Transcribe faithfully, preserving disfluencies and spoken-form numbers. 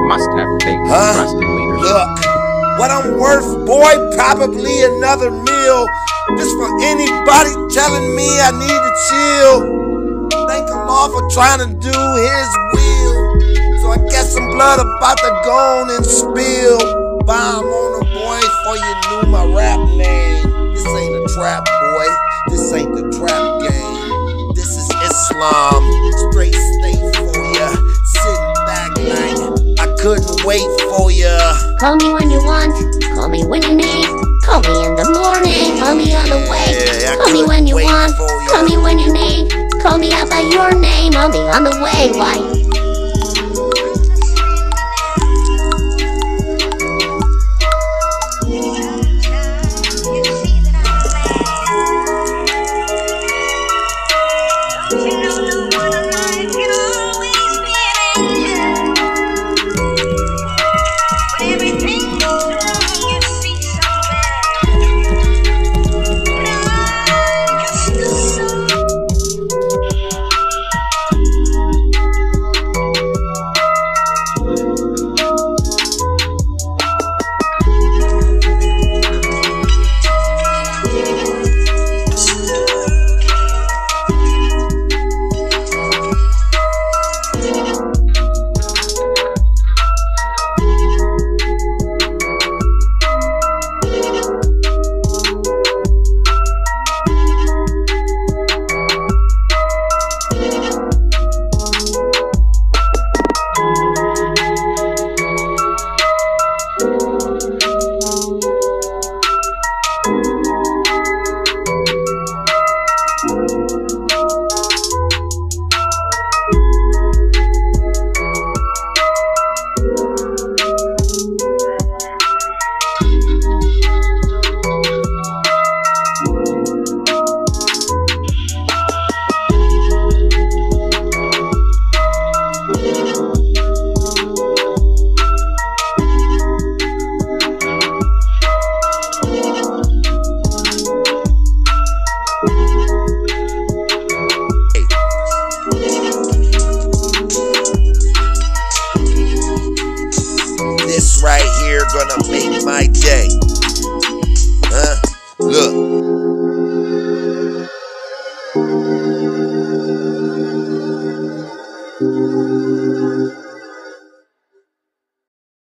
must have faith and Huh? trust in leadership. Look, what I'm worth, boy, probably another meal. This for anybody telling me I need to chill. Thank Allah for trying to do His will. So I guess some blood about to go on and spill. Bomb on the boy for you knew my rap name. This ain't a trap, boy. This ain't the trap game. This is Islam. Straight state for ya. Sitting back like I couldn't wait for ya. Call me when you want, call me when you need. Call me in the morning, call me on the way. Yeah, Call me when you wait want, for ya. call me when you need. Call me out by your name, I'll be on the way. Why? This right here gonna make my day.